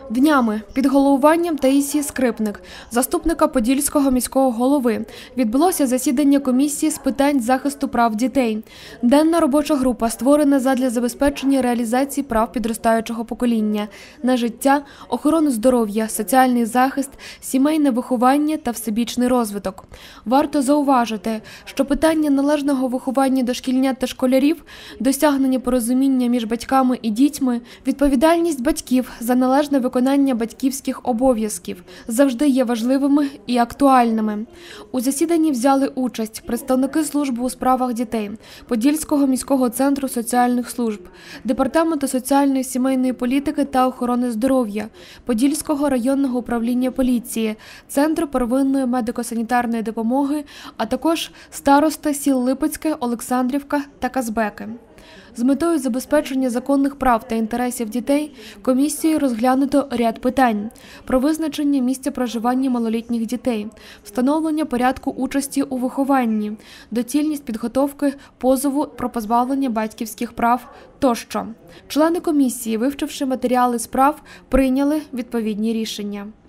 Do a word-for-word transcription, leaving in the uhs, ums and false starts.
Днями під головуванням Таїсії Скрипник, заступника Подільського міського голови, відбулося засідання комісії з питань захисту прав дітей. Денна робоча група створена задля забезпечення реалізації прав підростаючого покоління на життя, охорону здоров'я, соціальний захист, сімейне виховання та всебічний розвиток. Варто зауважити, що питання належного виховання дошкільнят та школярів, досягнення порозуміння між батьками і дітьми, відповідальність батьків за належне виконання батьківських обов'язків завжди є важливими і актуальними. У засіданні взяли участь представники служби у справах дітей, Подільського міського центру соціальних служб, Департаменту соціальної сімейної політики та охорони здоров'я, Подільського районного управління поліції, Центру первинної медико-санітарної допомоги, а також старости сіл Липецьке, Олександрівка та Казбеки. З метою забезпечення законних прав та інтересів дітей комісією розглянуто ряд питань про визначення місця проживання малолітніх дітей, встановлення порядку участі у вихованні, доцільність підготовки позову про позбавлення батьківських прав тощо. Члени комісії, вивчивши матеріали справ, прийняли відповідні рішення.